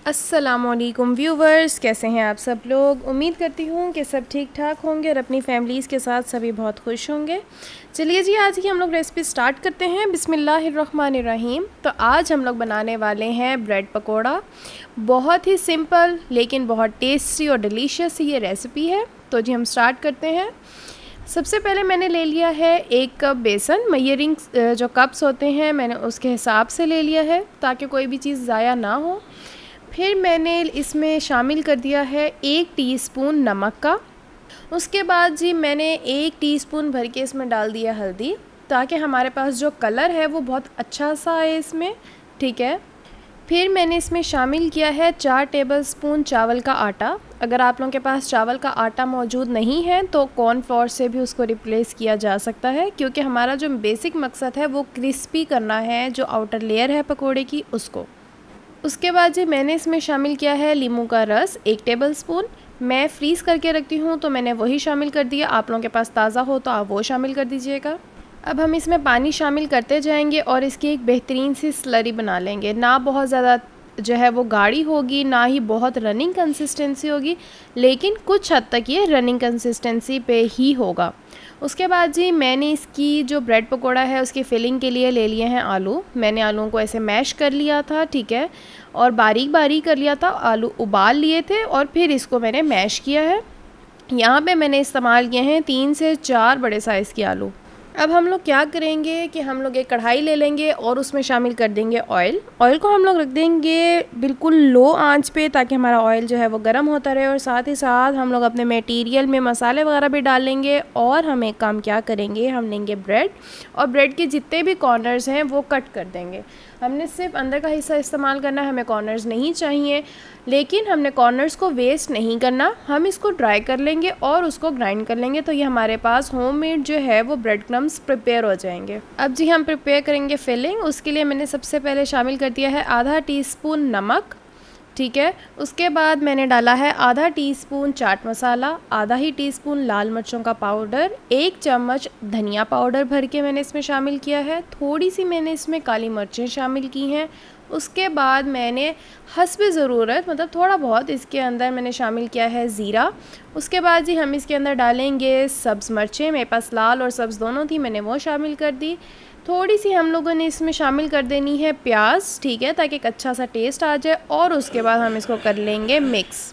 अस्सलामुअलैकुम व्यूवर्स, कैसे हैं आप सब लोग। उम्मीद करती हूँ कि सब ठीक ठाक होंगे और अपनी फैमिलीज़ के साथ सभी बहुत खुश होंगे। चलिए जी, आज की हम लोग रेसिपी स्टार्ट करते हैं। बिस्मिल्लाहिर्रहमानिर्रहीम। तो आज हम लोग बनाने वाले हैं ब्रेड पकोड़ा। बहुत ही सिंपल लेकिन बहुत टेस्टी और डिलीशियस ये रेसिपी है। तो जी हम स्टार्ट करते हैं। सबसे पहले मैंने ले लिया है 1 कप बेसन। मेजरिंग जो कप्स होते हैं मैंने उसके हिसाब से ले लिया है ताकि कोई भी चीज़ ज़ाया ना हो। फिर मैंने इसमें शामिल कर दिया है 1 टीस्पून नमक का। उसके बाद जी मैंने 1 टीस्पून भर के इसमें डाल दिया हल्दी, ताकि हमारे पास जो कलर है वो बहुत अच्छा सा आए इसमें, ठीक है। फिर मैंने इसमें शामिल किया है 4 टेबलस्पून चावल का आटा। अगर आप लोगों के पास चावल का आटा मौजूद नहीं है तो कॉर्नफ्लोर से भी उसको रिप्लेस किया जा सकता है, क्योंकि हमारा जो बेसिक मकसद है वो क्रिस्पी करना है जो आउटर लेयर है पकोड़े की उसको। उसके बाद जी मैंने इसमें शामिल किया है नींबू का रस 1 टेबलस्पून। मैं फ्रीज़ करके रखती हूँ तो मैंने वही शामिल कर दिया। आप लोगों के पास ताज़ा हो तो आप वो शामिल कर दीजिएगा। अब हम इसमें पानी शामिल करते जाएंगे और इसकी एक बेहतरीन सी स्लरी बना लेंगे। ना बहुत ज़्यादा जो है वो गाढ़ी होगी, ना ही बहुत रनिंग कंसिस्टेंसी होगी, लेकिन कुछ हद तक ये रनिंग कंसिस्टेंसी पे ही होगा। उसके बाद जी मैंने इसकी जो ब्रेड पकोड़ा है उसकी फिलिंग के लिए ले लिए हैं आलू। मैंने आलूओं को ऐसे मैश कर लिया था, ठीक है, और बारीक बारीक कर लिया था। आलू उबाल लिए थे और फिर इसको मैंने मैश किया है। यहाँ पे मैंने इस्तेमाल किए हैं 3 से 4 बड़े साइज़ के आलू। अब हम लोग क्या करेंगे कि हम लोग एक कढ़ाई ले लेंगे और उसमें शामिल कर देंगे ऑयल। ऑयल को हम लोग रख देंगे बिल्कुल लो आंच पे, ताकि हमारा ऑयल जो है वो गर्म होता रहे। और साथ ही साथ हम लोग अपने मटेरियल में मसाले वगैरह भी डाल लेंगे। और हम एक काम क्या करेंगे, हम लेंगे ब्रेड और ब्रेड के जितने भी कॉर्नर्स हैं वो कट कर देंगे। हमने सिर्फ अंदर का हिस्सा इस्तेमाल करना है, हमें कॉर्नर्स नहीं चाहिए। लेकिन हमने कॉर्नर्स को वेस्ट नहीं करना। हम इसको ड्राई कर लेंगे और उसको ग्राइंड कर लेंगे, तो ये हमारे पास होममेड जो है वो ब्रेड क्रम्स प्रिपेयर हो जाएंगे। अब जी हम प्रिपेयर करेंगे फिलिंग। उसके लिए मैंने सबसे पहले शामिल कर दिया है आधा टीस्पून नमक, ठीक है। उसके बाद मैंने डाला है आधा टीस्पून चाट मसाला, आधा ही टीस्पून लाल मिर्चों का पाउडर, 1 चम्मच धनिया पाउडर भर के मैंने इसमें शामिल किया है। थोड़ी सी मैंने इसमें काली मिर्चें शामिल की हैं। उसके बाद मैंने हस्बे ज़रूरत मतलब थोड़ा बहुत इसके अंदर मैंने शामिल किया है ज़ीरा। उसके बाद जी हम इसके अंदर डालेंगे सब्ज़ मिर्चें। मेरे पास लाल और सब्ज़ दोनों थी, मैंने वो शामिल कर दी। थोड़ी सी हम लोगों ने इसमें शामिल कर देनी है प्याज, ठीक है, ताकि एक अच्छा सा टेस्ट आ जाए। और उसके बाद हम इसको कर लेंगे मिक्स।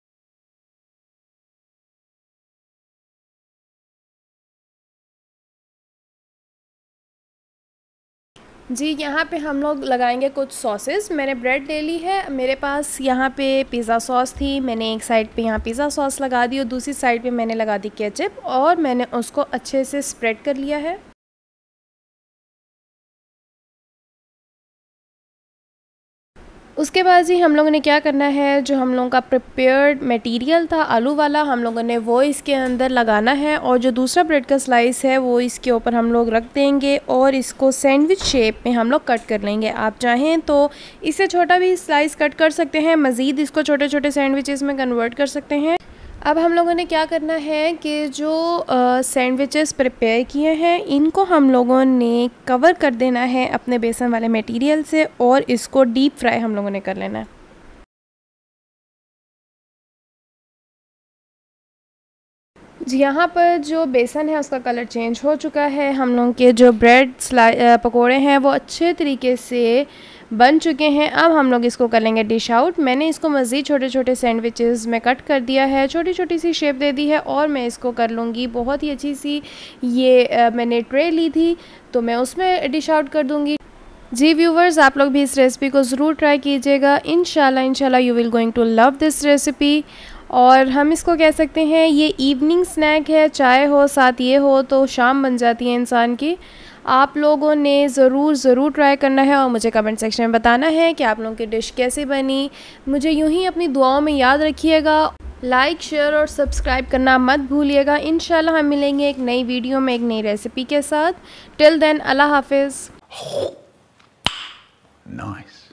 जी यहाँ पे हम लोग लगाएंगे कुछ सॉसेस। मैंने ब्रेड ले ली है, मेरे पास यहाँ पे पिज़्ज़ा सॉस थी, मैंने एक साइड पे यहाँ पिज़्ज़ा सॉस लगा दी और दूसरी साइड पे मैंने लगा दी केचप और मैंने उसको अच्छे से स्प्रेड कर लिया है। उसके बाद जी हम लोगों ने क्या करना है, जो हम लोगों का प्रिपेयर्ड मटेरियल था आलू वाला, हम लोगों ने वो इसके अंदर लगाना है। और जो दूसरा ब्रेड का स्लाइस है वो इसके ऊपर हम लोग रख देंगे और इसको सैंडविच शेप में हम लोग कट कर लेंगे। आप चाहें तो इससे छोटा भी स्लाइस कट कर सकते हैं, मज़ीद इसको छोटे छोटे सैंडविचेस में कन्वर्ट कर सकते हैं। अब हम लोगों ने क्या करना है कि जो सैंडविचेस प्रिपेयर किए हैं इनको हम लोगों ने कवर कर देना है अपने बेसन वाले मटेरियल से और इसको डीप फ्राई हम लोगों ने कर लेना है। जी यहाँ पर जो बेसन है उसका कलर चेंज हो चुका है। हम लोग के जो ब्रेड पकोड़े हैं वो अच्छे तरीके से बन चुके हैं। अब हम लोग इसको कर लेंगे डिश आउट। मैंने इसको मज़ीद छोटे छोटे सैंडविचेस में कट कर दिया है, छोटी छोटी सी शेप दे दी है और मैं इसको कर लूँगी बहुत ही अच्छी सी, ये मैंने ट्रे ली थी तो मैं उसमें डिश आउट कर दूँगी। जी व्यूवर्स, आप लोग भी इस रेसिपी को ज़रूर ट्राई कीजिएगा। इंशाल्लाह you will going to love this recipe. और हम इसको कह सकते हैं ये इवनिंग स्नैक है, चाय हो साथ ये हो तो शाम बन जाती है इंसान की। आप लोगों ने ज़रूर ट्राई करना है और मुझे कमेंट सेक्शन में बताना है कि आप लोगों की डिश कैसी बनी। मुझे यूं ही अपनी दुआओं में याद रखिएगा। लाइक, शेयर और सब्सक्राइब करना मत भूलिएगा। इंशाल्लाह हम मिलेंगे एक नई वीडियो में एक नई रेसिपी के साथ। टिल देन, अल्लाह हाफिज़। Nice.